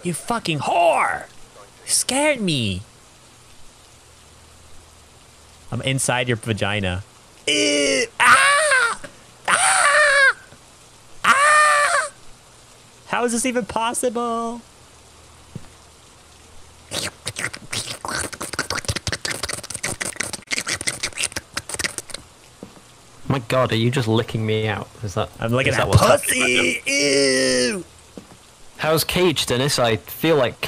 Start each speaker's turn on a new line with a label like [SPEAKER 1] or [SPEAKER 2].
[SPEAKER 1] You fucking whore! You scared me. I'm inside your vagina. Ew. Ah! Ah! Ah! How is this even possible?
[SPEAKER 2] My God, are you just licking me out? Is that?
[SPEAKER 1] I'm licking
[SPEAKER 2] is
[SPEAKER 1] that
[SPEAKER 2] what's
[SPEAKER 1] pussy. Ew.
[SPEAKER 2] How's Cage, Dennis? I feel like